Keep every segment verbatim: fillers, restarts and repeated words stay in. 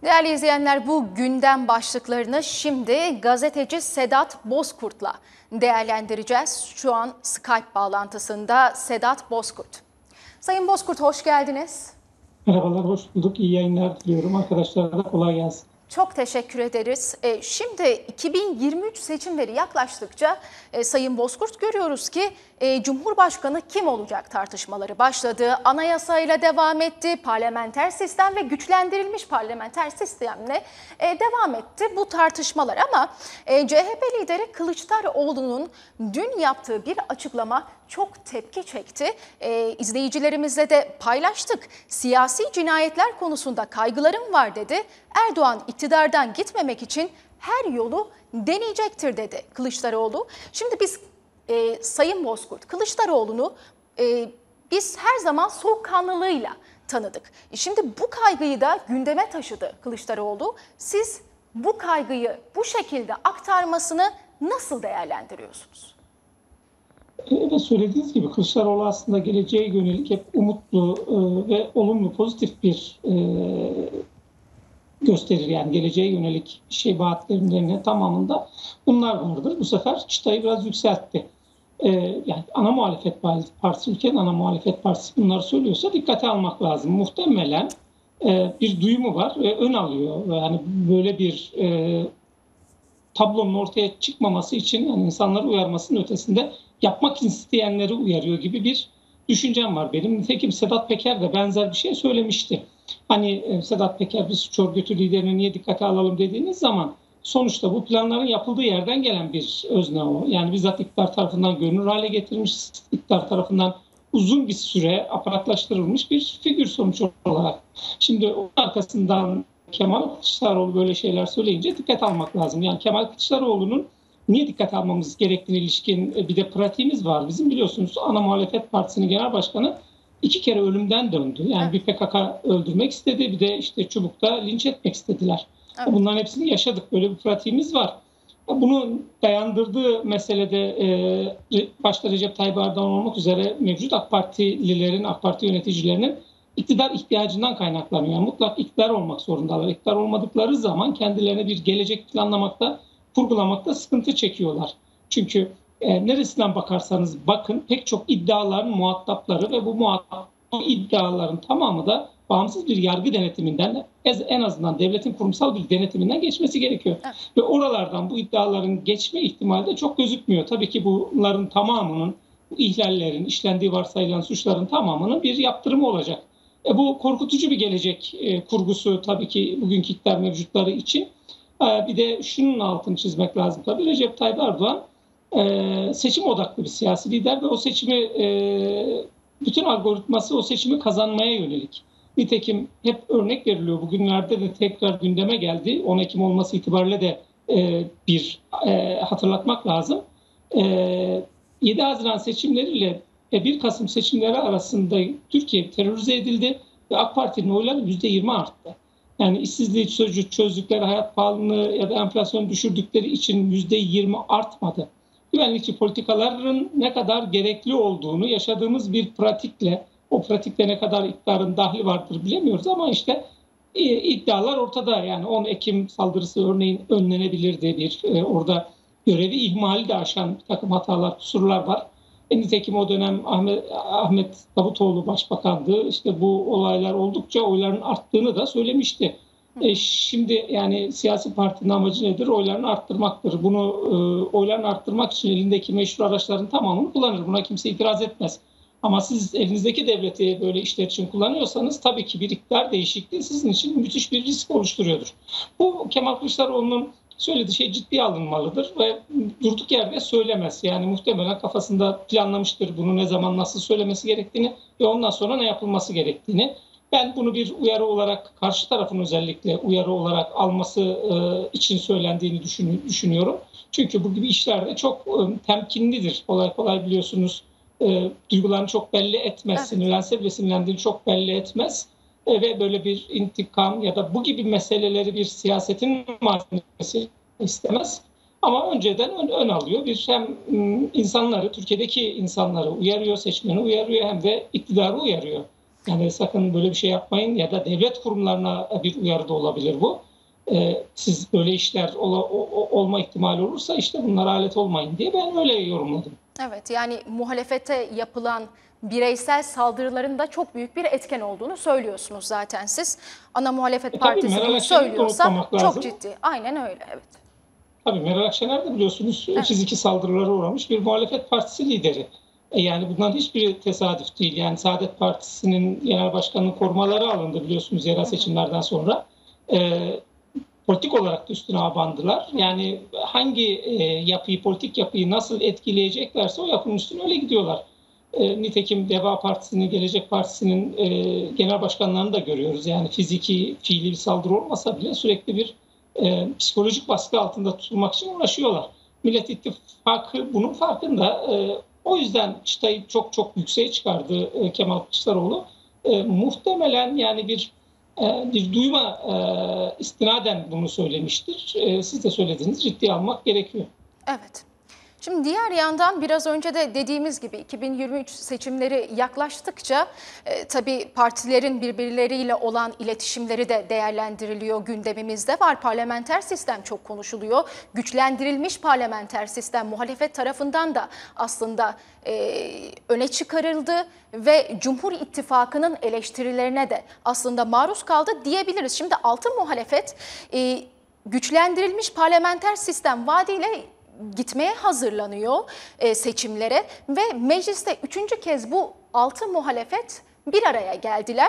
Değerli izleyenler, bu gündem başlıklarını şimdi gazeteci Sedat Bozkurt'la değerlendireceğiz. Şu an Skype bağlantısında Sedat Bozkurt. Sayın Bozkurt, hoş geldiniz. Merhabalar, hoş bulduk. İyi yayınlar diliyorum. Arkadaşlara da kolay gelsin. Çok teşekkür ederiz. E, şimdi iki bin yirmi üç seçimleri yaklaştıkça e, Sayın Bozkurt görüyoruz ki e, Cumhurbaşkanı kim olacak tartışmaları başladı. Anayasayla devam etti, parlamenter sistem ve güçlendirilmiş parlamenter sistemle e, devam etti bu tartışmalar. Ama e, C H P lideri Kılıçdaroğlu'nun dün yaptığı bir açıklama çok tepki çekti. E, izleyicilerimizle de paylaştık. Siyasi cinayetler konusunda kaygılarım var dedi. Erdoğan iktidardan gitmemek için her yolu deneyecektir dedi Kılıçdaroğlu. Şimdi biz e, Sayın Bozkurt, Kılıçdaroğlu'nu e, biz her zaman soğukkanlılığıyla tanıdık. Şimdi bu kaygıyı da gündeme taşıdı Kılıçdaroğlu. Siz bu kaygıyı bu şekilde aktarmasını nasıl değerlendiriyorsunuz? Evet, söylediğiniz gibi Kılıçdaroğlu aslında geleceğe yönelik hep umutlu e, ve olumlu, pozitif bir e, gösterir. Yani geleceğe yönelik şey vaatlerinin tamamında bunlar vardır. Bu sefer çıtayı biraz yükseltti. E, yani ana muhalefet partisi, ülkenin ana muhalefet partisi bunları söylüyorsa dikkate almak lazım. Muhtemelen e, bir duyumu var ve ön alıyor. Yani böyle bir e, tablonun ortaya çıkmaması için yani insanları uyarmasının ötesinde yapmak isteyenleri uyarıyor gibi bir düşüncem var benim. Nitekim Sedat Peker de benzer bir şey söylemişti. Hani Sedat Peker bir suç örgütü liderini niye dikkate alalım dediğiniz zaman sonuçta bu planların yapıldığı yerden gelen bir özne o. Yani bizzat iktidar tarafından görünür hale getirilmiş, iktidar tarafından uzun bir süre aparatlaştırılmış bir figür sonuç olarak. Şimdi onun arkasından Kemal Kılıçdaroğlu böyle şeyler söyleyince dikkat almak lazım. Yani Kemal Kılıçdaroğlu'nun niye dikkat almamız gerektiğine ilişkin bir de pratiğimiz var. Bizim biliyorsunuz ana muhalefet partisinin genel başkanı iki kere ölümden döndü. Yani bir P K K öldürmek istedi, bir de işte Çubuk'ta linç etmek istediler. Evet. Bunların hepsini yaşadık. Böyle bir pratiğimiz var. Bunun dayandırdığı meselede e, başta Recep Tayyip Erdoğan olmak üzere mevcut AK Partililerin, AK Parti yöneticilerinin iktidar ihtiyacından kaynaklanıyor. Yani mutlak iktidar olmak zorundalar. İktidar olmadıkları zaman kendilerine bir gelecek planlamakta, kurgulamakta sıkıntı çekiyorlar. Çünkü e, neresinden bakarsanız bakın pek çok iddiaların muhatapları ve bu muhatap iddiaların tamamı da bağımsız bir yargı denetiminden, en azından devletin kurumsal bir denetiminden geçmesi gerekiyor. Evet. Ve oralardan bu iddiaların geçme ihtimali de çok gözükmüyor. Tabii ki bunların tamamının, bu ihlallerin, işlendiği varsayılan suçların tamamının bir yaptırımı olacak. E, bu korkutucu bir gelecek e, kurgusu tabii ki bugünkü iktidar mevcutları için. E, bir de şunun altını çizmek lazım tabii. Recep Tayyip Erdoğan e, seçim odaklı bir siyasi lider ve o seçimi, e, bütün algoritması o seçimi kazanmaya yönelik. Nitekim hep örnek veriliyor. Bugünlerde de tekrar gündeme geldi. on Ekim olması itibariyle de e, bir e, hatırlatmak lazım. E, yedi Haziran seçimleriyle bir Kasım seçimleri arasında Türkiye terörize edildi ve AK Parti'nin oyları yüzde yirmi arttı. Yani işsizliği çözdükleri, hayat pahalılığını ya da enflasyonu düşürdükleri için yüzde yirmi artmadı. Güvenlikçi politikaların ne kadar gerekli olduğunu yaşadığımız bir pratikle, o pratikte ne kadar iktidarın dahli vardır bilemiyoruz ama işte iddialar ortada. Yani on Ekim saldırısı örneğin önlenebilirdi, bir orada görevi ihmali de aşan bir takım hatalar, kusurlar var. Nitekim o dönem Ahmet, Ahmet Davutoğlu başbakandı. İşte bu olaylar oldukça oyların arttığını da söylemişti. E şimdi yani siyasi partinin amacı nedir? Oylarını arttırmaktır. Bunu e, oylarını arttırmak için elindeki meşru araçların tamamını kullanır. Buna kimse itiraz etmez. Ama siz elinizdeki devleti böyle işler için kullanıyorsanız tabii ki bir iktidar değişikliği sizin için müthiş bir risk oluşturuyordur. Bu Kemal Kılıçdaroğlu'nun söylediği şey ciddiye alınmalıdır ve durduk yerde söylemez. Yani muhtemelen kafasında planlamıştır bunu ne zaman nasıl söylemesi gerektiğini ve ondan sonra ne yapılması gerektiğini. Ben bunu bir uyarı olarak karşı tarafın özellikle uyarı olarak alması e, için söylendiğini düşün, düşünüyorum. Çünkü bu gibi işlerde çok e, temkinlidir. Kolay kolay biliyorsunuz e, duygularını çok belli etmez. Evet. Sinirlense bile sinirlendiğini çok belli etmez. E, ve böyle bir intikam ya da bu gibi meseleleri bir siyasetin malzemesi istemez. Ama önceden ön, ön alıyor. Bir hem insanları, Türkiye'deki insanları uyarıyor, seçmeni uyarıyor hem de iktidarı uyarıyor. Yani sakın böyle bir şey yapmayın ya da devlet kurumlarına bir uyarı da olabilir bu. Ee, siz böyle işler ola, o, olma ihtimali olursa işte bunlara alet olmayın diye ben öyle yorumladım. Evet, yani muhalefete yapılan bireysel saldırıların da çok büyük bir etken olduğunu söylüyorsunuz zaten siz. Ana muhalefet E, tabii partisi Meral bunu Akşener'i de söylüyorsa unutmamak çok lazım. ciddi. Aynen öyle, evet. Tabii Meral Akşener de biliyorsunuz Evet. fiziki saldırılara uğramış bir muhalefet partisi lideri. E yani bunların hiçbiri tesadüf değil. Yani Saadet Partisi'nin genel başkanının korumaları alındı biliyorsunuz yerel seçimlerden sonra. E, politik olarak da üstüne abandılar. Yani hangi e, yapıyı, politik yapıyı nasıl etkileyeceklerse o yapının üstüne öyle gidiyorlar. E, nitekim Deva Partisi'nin, Gelecek Partisi'nin e, genel başkanlarını da görüyoruz. Yani fiziki, fiili bir saldırı olmasa bile sürekli bir e, psikolojik baskı altında tutulmak için uğraşıyorlar. Millet İttifakı bunun farkında. E, o yüzden çıtayı çok çok yükseğe çıkardı e, Kemal Kılıçdaroğlu. E, muhtemelen yani bir e, bir duyma e, istinaden bunu söylemiştir. E, siz de söylediğiniz ciddiye almak gerekiyor. Evet. Şimdi diğer yandan biraz önce de dediğimiz gibi iki bin yirmi üç seçimleri yaklaştıkça e, tabii partilerin birbirleriyle olan iletişimleri de değerlendiriliyor, gündemimizde var. Parlamenter sistem çok konuşuluyor. Güçlendirilmiş parlamenter sistem muhalefet tarafından da aslında e, öne çıkarıldı ve Cumhur İttifakı'nın eleştirilerine de aslında maruz kaldı diyebiliriz. Şimdi altı muhalefet e, güçlendirilmiş parlamenter sistem vaadiyle gitmeye hazırlanıyor e, seçimlere ve mecliste üçüncü kez bu altı muhalefet bir araya geldiler.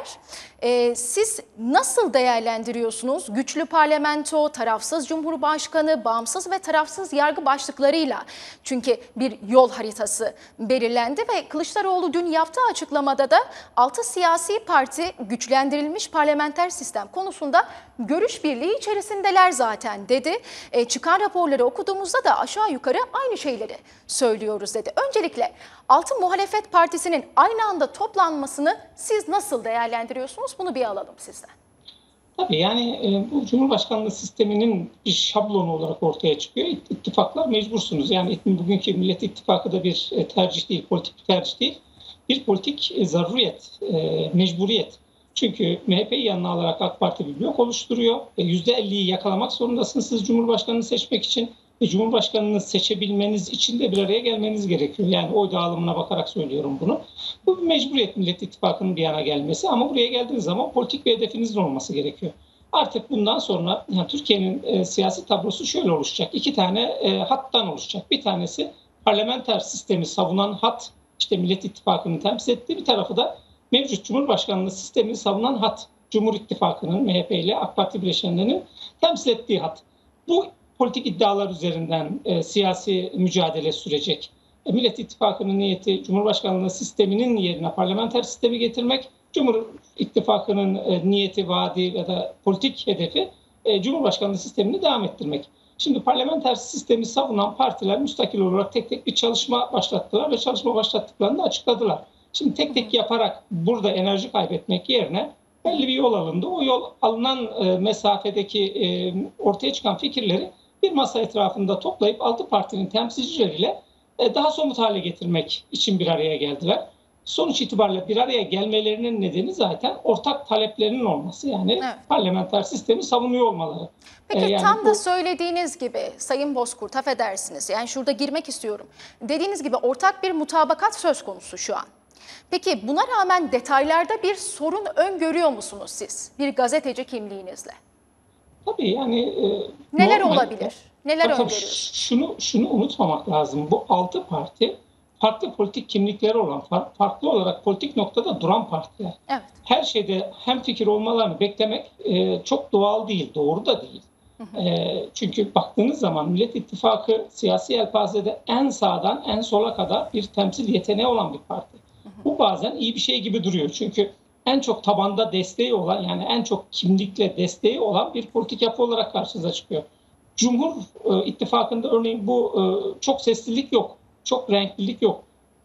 E, siz nasıl değerlendiriyorsunuz? Güçlü parlamento, tarafsız cumhurbaşkanı, bağımsız ve tarafsız yargı başlıklarıyla çünkü bir yol haritası belirlendi ve Kılıçdaroğlu dün yaptığı açıklamada da altı siyasi parti güçlendirilmiş parlamenter sistem konusunda görüş birliği içerisindeler zaten dedi. E, çıkan raporları okuduğumuzda da aşağı yukarı aynı şeyleri söylüyoruz dedi. Öncelikle altı muhalefet partisinin aynı anda toplanmasını siz nasıl değerlendiriyorsunuz? Bunu bir alalım sizden. Tabii yani e, bu Cumhurbaşkanlığı sisteminin bir şablonu olarak ortaya çıkıyor. İttifaklar mecbursunuz. Yani bugünkü Millet İttifakı da bir e, tercih değil, politik bir tercih değil. Bir politik e, zaruriyet, e, mecburiyet. Çünkü M H P'yi yanına alarak AK Parti bir blok oluşturuyor. E, yüzde elliyi yakalamak zorundasınız siz Cumhurbaşkanını seçmek için. Ve Cumhurbaşkanını seçebilmeniz için de bir araya gelmeniz gerekiyor. Yani oy dağılımına bakarak söylüyorum bunu. Bu bir mecburiyet Millet İttifakı'nın bir yana gelmesi ama buraya geldiğiniz zaman politik bir hedefinizin olması gerekiyor. Artık bundan sonra yani Türkiye'nin e, siyasi tablosu şöyle oluşacak. İki tane e, hattan oluşacak. Bir tanesi parlamenter sistemi savunan hat, işte Millet İttifakı'nın temsil ettiği, bir tarafı da mevcut Cumhurbaşkanlığı sistemini savunan hat. Cumhur İttifakı'nın, M H P ile AK Parti bileşenlerinin temsil ettiği hat. Bu politik iddialar üzerinden e, siyasi mücadele sürecek. E, Millet İttifakı'nın niyeti Cumhurbaşkanlığı sisteminin yerine parlamenter sistemi getirmek. Cumhur İttifakı'nın e, niyeti, vaadi ya da politik hedefi e, Cumhurbaşkanlığı sistemini devam ettirmek. Şimdi parlamenter sistemi savunan partiler müstakil olarak tek tek bir çalışma başlattılar ve çalışma başlattıklarını da açıkladılar. Şimdi tek tek yaparak burada enerji kaybetmek yerine belli bir yol alındı. O yol alınan e, mesafedeki e, ortaya çıkan fikirleri bir masa etrafında toplayıp altı partinin temsilcileriyle e, daha somut hale getirmek için bir araya geldiler. Sonuç itibariyle bir araya gelmelerinin nedeni zaten ortak taleplerinin olması. Yani evet, parlamenter sistemi savunuyor olmaları. Peki ee, yani tam bu... da söylediğiniz gibi Sayın Bozkurt, affedersiniz, yani şurada girmek istiyorum. Dediğiniz gibi ortak bir mutabakat söz konusu şu an. Peki buna rağmen detaylarda bir sorun öngörüyor musunuz siz bir gazeteci kimliğinizle? Tabii yani... E, Neler normal, olabilir? Neler öngörüyorsunuz? Şunu, şunu unutmamak lazım. Bu altı parti farklı politik kimlikleri olan, farklı olarak politik noktada duran partiler. Evet. Her şeyde hemfikir olmalarını beklemek e, çok doğal değil, doğru da değil. Hı hı. E, çünkü baktığınız zaman Millet İttifakı siyasi yelpazede en sağdan en sola kadar bir temsil yeteneği olan bir parti. Hı hı. Bu bazen iyi bir şey gibi duruyor. Çünkü en çok tabanda desteği olan, yani en çok kimlikle desteği olan bir politik yapı olarak karşınıza çıkıyor. Cumhur e, İttifakı'nda örneğin bu e, çok seslilik yok, çok renklilik yok.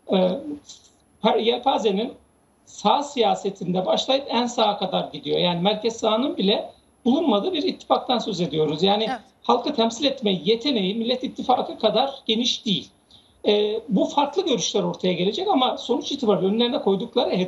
E, yelpazenin sağ siyasetinde başlayıp en sağa kadar gidiyor. Yani merkez sağının bile bulunmadığı bir ittifaktan söz ediyoruz. Yani evet, halkı temsil etme yeteneği Millet İttifakı kadar geniş değil. E, bu farklı görüşler ortaya gelecek ama sonuç itibariyle önlerine koydukları hedef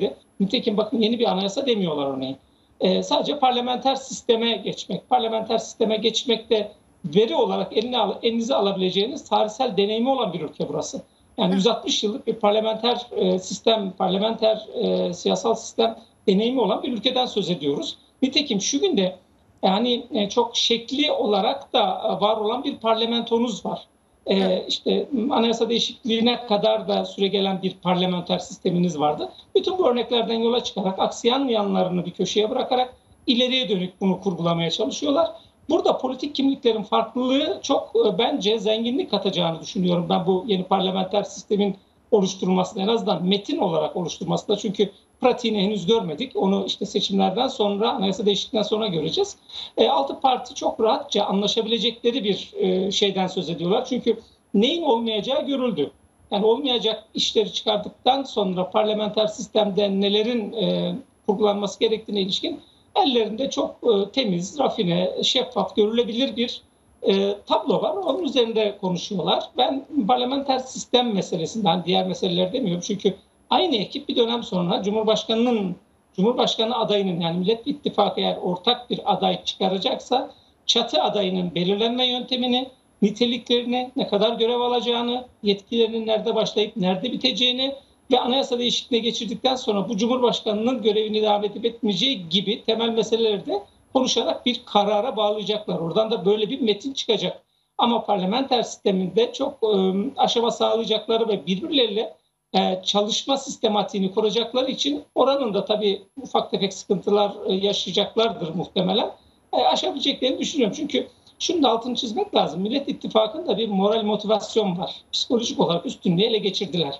Nitekim bakın yeni bir anayasa demiyorlar örneğin. E, sadece parlamenter sisteme geçmek. Parlamenter sisteme geçmek de veri olarak eline al, elinize alabileceğiniz tarihsel deneyimi olan bir ülke burası. Yani yüz altmış yıllık bir parlamenter e, sistem, parlamenter e, siyasal sistem deneyimi olan bir ülkeden söz ediyoruz. Nitekim şu günde yani e, çok şekli olarak da var olan bir parlamentomuz var. E, işte anayasa değişikliğine kadar da süregelen bir parlamenter sisteminiz vardı. Bütün bu örneklerden yola çıkarak aksayan yanlarını bir köşeye bırakarak ileriye dönük bunu kurgulamaya çalışıyorlar. Burada politik kimliklerin farklılığı çok e, bence zenginlik katacağını düşünüyorum ben bu yeni parlamenter sistemin oluşturulmasında, en azından metin olarak oluşturmasında. Çünkü pratiğini henüz görmedik. Onu işte seçimlerden sonra, anayasa değişikliğinden sonra göreceğiz. E, altı parti çok rahatça anlaşabilecekleri bir e, şeyden söz ediyorlar. Çünkü neyin olmayacağı görüldü. Yani olmayacak işleri çıkardıktan sonra parlamenter sistemde nelerin e, kurgulanması gerektiğine ilişkin ellerinde çok e, temiz, rafine, şeffaf, görülebilir bir e, tablo var. Onun üzerinde konuşuyorlar. Ben parlamenter sistem meselesinden diğer meseleler demiyorum. Çünkü aynı ekip bir dönem sonra Cumhurbaşkanı'nın, Cumhurbaşkanı adayının yani Millet İttifakı eğer ortak bir aday çıkaracaksa çatı adayının belirlenme yöntemini, niteliklerini, ne kadar görev alacağını, yetkilerinin nerede başlayıp nerede biteceğini ve anayasa değişikliğine geçirdikten sonra bu Cumhurbaşkanı'nın görevini devam edip etmeyeceği gibi temel meseleleri de konuşarak bir karara bağlayacaklar. Oradan da böyle bir metin çıkacak. Ama parlamenter sisteminde çok e, aşama sağlayacakları ve birbirleriyle e, çalışma sistematiğini kuracakları için oranın da tabii ufak tefek sıkıntılar e, yaşayacaklardır muhtemelen. E, aşabileceklerini düşünüyorum. Çünkü şunu da altını çizmek lazım. Millet İttifakı'nda bir moral motivasyon var. Psikolojik olarak üstünlüğü ele geçirdiler.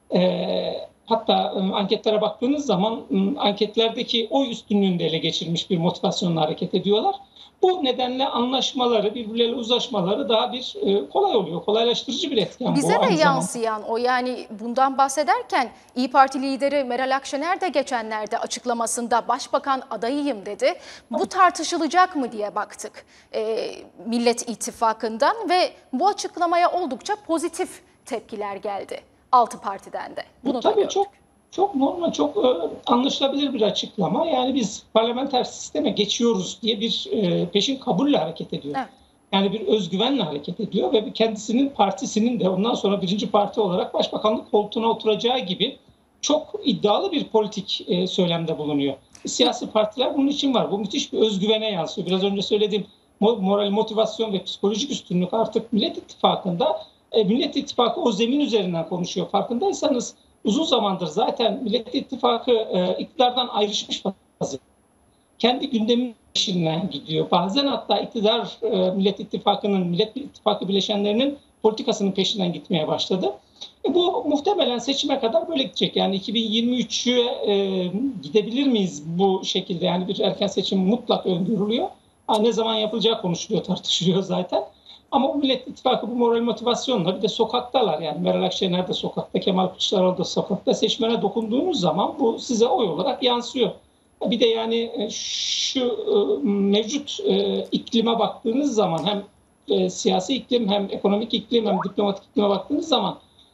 E, hatta e, anketlere baktığınız zaman e, anketlerdeki oy üstünlüğünü de ele geçirmiş bir motivasyonla hareket ediyorlar. Bu nedenle anlaşmaları, birbirleriyle uzlaşmaları daha bir e, kolay oluyor. Kolaylaştırıcı bir etken Bize bu. de yansıyan o, yani bundan bahsederken İYİ Parti lideri Meral Akşener de geçenlerde açıklamasında başbakan adayıyım dedi. Bu tartışılacak mı diye baktık e, Millet İttifakı'ndan ve bu açıklamaya oldukça pozitif tepkiler geldi altı partiden de. Bunu Bu da tabii gördük. çok çok normal, çok e, anlaşılabilir bir açıklama. Yani biz parlamenter sisteme geçiyoruz diye bir e, peşin kabulle hareket ediyor. Evet. Yani bir özgüvenle hareket ediyor ve kendisinin partisinin de ondan sonra birinci parti olarak başbakanlık koltuğuna oturacağı gibi çok iddialı bir politik e, söylemde bulunuyor. Siyasi partiler bunun için var. Bu müthiş bir özgüvene yansıyor. Biraz önce söylediğim moral, motivasyon ve psikolojik üstünlük artık Millet İttifakı'nda e, Millet İttifakı o zemin üzerinden konuşuyor. Farkındaysanız uzun zamandır zaten Millet İttifakı e, iktidardan ayrışmış vaziyette. Kendi gündemin peşinden gidiyor. Bazen hatta iktidar e, Millet İttifakı'nın, Millet İttifakı bileşenlerinin politikasının peşinden gitmeye başladı. E, bu muhtemelen seçime kadar böyle gidecek. Yani iki bin yirmi üç'e e, gidebilir miyiz bu şekilde? Yani bir erken seçim mutlak öngörülüyor. Ha, ne zaman yapılacağı konuşuluyor, tartışılıyor zaten. Ama bu Millet İttifakı bu moral motivasyonla bir de sokaktalar. Yani Meral Akşener de sokakta, Kemal Kılıçdaroğlu da sokakta. Seçmene dokunduğunuz zaman bu size oy olarak yansıyor. Bir de yani şu mevcut iklime baktığınız zaman hem siyasi iklim hem ekonomik iklim hem diplomatik iklime baktığınız zaman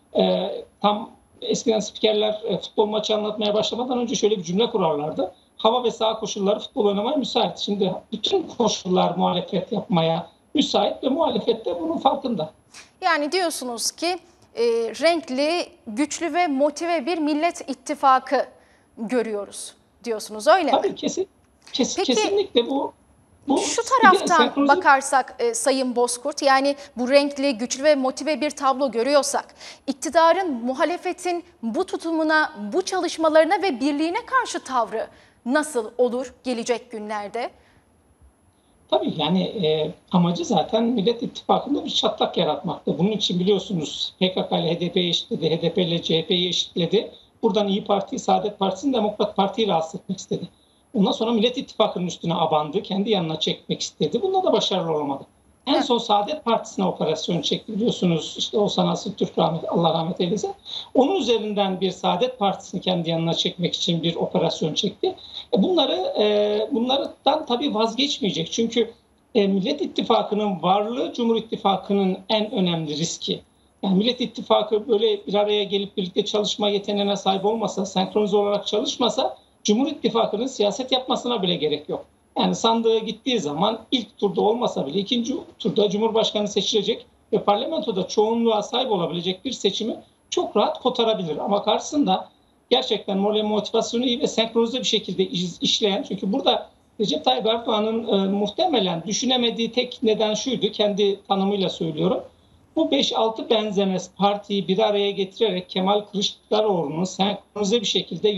tam eskiden spikerler futbol maçı anlatmaya başlamadan önce şöyle bir cümle kurarlardı. Hava ve saha koşulları futbol oynamaya müsait. Şimdi bütün koşullar muhalefet yapmaya müsait ve muhalefet de bunun farkında. Yani diyorsunuz ki e, renkli, güçlü ve motive bir Millet İttifakı görüyoruz diyorsunuz, öyle Tabii mi? kesin, kes, Peki, kesinlikle bu. bu şu taraftan senkronize... bakarsak e, Sayın Bozkurt, yani bu renkli, güçlü ve motive bir tablo görüyorsak, iktidarın, muhalefetin bu tutumuna, bu çalışmalarına ve birliğine karşı tavrı nasıl olur gelecek günlerde? Tabii yani e, amacı zaten Millet İttifakı'nda bir çatlak yaratmaktı. Bunun için biliyorsunuz P K K ile H D P'yi eşitledi, H D P ile C H P'yi eşitledi. Buradan İYİ Parti, Saadet Partisi'nin, Demokrat Parti'yi rahatsız etmek istedi. Ondan sonra Millet İttifakı'nın üstüne abandı, kendi yanına çekmek istedi. Bunda da başarılı olamadı. En son Saadet Partisi'ne operasyon çekti biliyorsunuz. İşte Oğuzhan Asıl Türk, rahmet, Allah rahmet eylesin. Onun üzerinden bir Saadet Partisi'ni kendi yanına çekmek için bir operasyon çekti. Bunları e, bunlardan tabii vazgeçmeyecek. Çünkü e, Millet İttifakı'nın varlığı Cumhur İttifakı'nın en önemli riski. Yani Millet İttifakı böyle bir araya gelip birlikte çalışma yeteneğine sahip olmasa, senkronize olarak çalışmasa Cumhur İttifakı'nın siyaset yapmasına bile gerek yok. Yani sandığa gittiği zaman ilk turda olmasa bile ikinci turda Cumhurbaşkanı seçilecek ve parlamentoda çoğunluğa sahip olabilecek bir seçimi çok rahat kotarabilir. Ama karşısında gerçekten moral motivasyonu iyi ve senkronize bir şekilde işleyen, çünkü burada Recep Tayyip Erdoğan'ın e, muhtemelen düşünemediği tek neden şuydu, kendi tanımıyla söylüyorum. Bu beş altı benzemez partiyi bir araya getirerek Kemal Kılıçdaroğlu'nun senkronize bir şekilde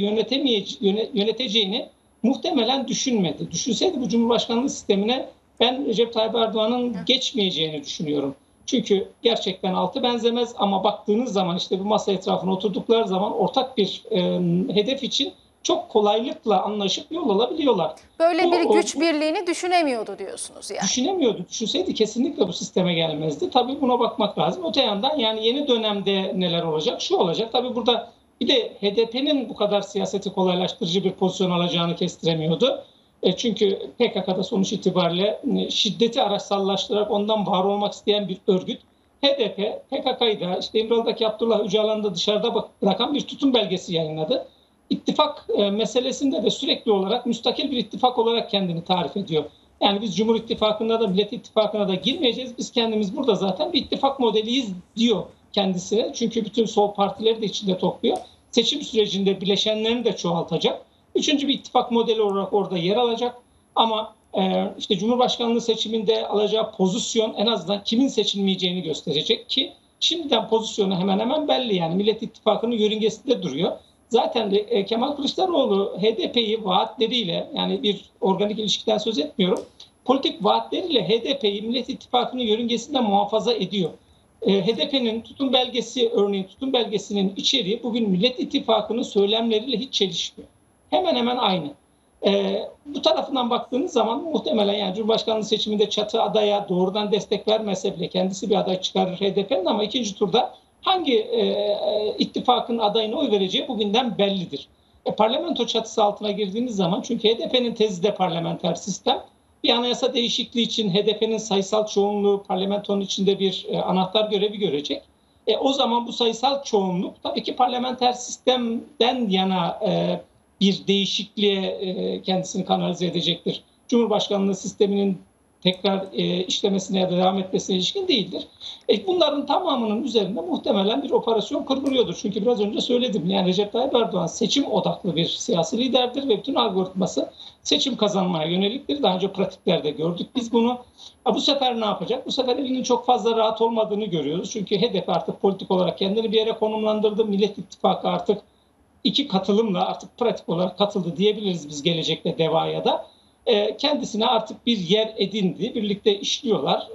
yöneteceğini muhtemelen düşünmedi. Düşünseydi bu Cumhurbaşkanlığı sistemine ben Recep Tayyip Erdoğan'ın geçmeyeceğini düşünüyorum. Çünkü gerçekten altı benzemez ama baktığınız zaman işte bu masa etrafına oturdukları zaman ortak bir e, hedef için çok kolaylıkla anlaşıp yol alabiliyorlar. Böyle bu, bir güç o, birliğini düşünemiyordu diyorsunuz yani. Düşünemiyordu. Düşünseydi kesinlikle bu sisteme gelmezdi. Tabii buna bakmak lazım. Öte yandan yani yeni dönemde neler olacak? Şu olacak. Tabii burada bir de H D P'nin bu kadar siyaseti kolaylaştırıcı bir pozisyon alacağını kestiremiyordu. E çünkü P K K'da sonuç itibariyle şiddeti araçsallaştırarak ondan var olmak isteyen bir örgüt. H D P, P K K'yı da işte İmralı'daki Abdullah Öcalan'ı da dışarıda bırakan bir tutum belgesi yayınladı. İttifak e, meselesinde de sürekli olarak müstakil bir ittifak olarak kendini tarif ediyor. Yani biz Cumhur İttifakı'na da Millet İttifakı'na da girmeyeceğiz. Biz kendimiz burada zaten bir ittifak modeliyiz diyor kendisine. Çünkü bütün sol partileri de içinde topluyor. Seçim sürecinde bileşenlerini de çoğaltacak. Üçüncü bir ittifak modeli olarak orada yer alacak. Ama e, işte Cumhurbaşkanlığı seçiminde alacağı pozisyon en azından kimin seçilmeyeceğini gösterecek ki şimdiden pozisyonu hemen hemen belli. Yani Millet İttifakı'nın yörüngesinde duruyor. Zaten de e, Kemal Kılıçdaroğlu H D P'yi vaatleriyle, yani bir organik ilişkiden söz etmiyorum, politik vaatleriyle H D P'yi Millet İttifakı'nın yörüngesinde muhafaza ediyor. E, H D P'nin tutum belgesi, örneğin tutum belgesinin içeriği bugün Millet İttifakı'nın söylemleriyle hiç çelişmiyor. Hemen hemen aynı. E, bu tarafından baktığınız zaman muhtemelen yani Cumhurbaşkanlığı seçiminde çatı adaya doğrudan destek vermese bile kendisi bir aday çıkarır H D P'nin, ama ikinci turda hangi e, ittifakın adayına oy vereceği bugünden bellidir. E, parlamento çatısı altına girdiğiniz zaman, çünkü H D P'nin tezi de parlamenter sistem, bir anayasa değişikliği için H D P'nin sayısal çoğunluğu parlamentonun içinde bir e, anahtar görevi görecek. E, o zaman bu sayısal çoğunluk tabii ki parlamenter sistemden yana e, bir değişikliğe e, kendisini kanalize edecektir. Cumhurbaşkanlığı sisteminin tekrar e, işlemesine ya da devam etmesine ilişkin değildir. E, bunların tamamının üzerinde muhtemelen bir operasyon kuruluyordur. Çünkü biraz önce söyledim. Yani Recep Tayyip Erdoğan seçim odaklı bir siyasi liderdir ve bütün algoritması seçim kazanmaya yöneliktir. Daha önce pratiklerde gördük biz bunu. Ha, bu sefer ne yapacak? Bu sefer elinin çok fazla rahat olmadığını görüyoruz. Çünkü H D P artık politik olarak kendini bir yere konumlandırdı. Millet İttifakı artık iki katılımla artık pratik olarak katıldı diyebiliriz biz gelecekte DEVA'ya da. Kendisine artık bir yer edindi. Birlikte işliyorlar.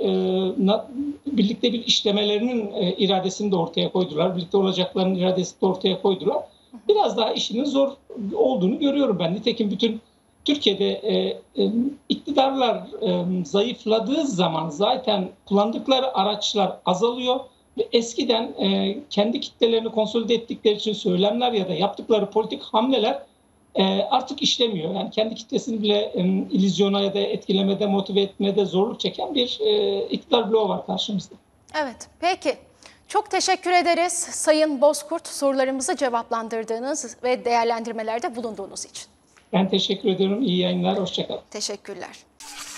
Birlikte bir işlemelerinin iradesini de ortaya koydular. Birlikte olacaklarının iradesini de ortaya koydular. Biraz daha işinin zor olduğunu görüyorum ben. Nitekim bütün Türkiye'de iktidarlar zayıfladığı zaman zaten kullandıkları araçlar azalıyor. Ve eskiden kendi kitlelerini konsolide ettikleri için söylemler ya da yaptıkları politik hamleler artık işlemiyor. Yani kendi kitlesini bile illüzyona ya da etkilemede, motive etmede zorluk çeken bir iktidar bloğu var karşımızda. Evet, peki. Çok teşekkür ederiz Sayın Bozkurt, sorularımızı cevaplandırdığınız ve değerlendirmelerde bulunduğunuz için. Ben teşekkür ediyorum. İyi yayınlar, hoşça kalın. Teşekkürler.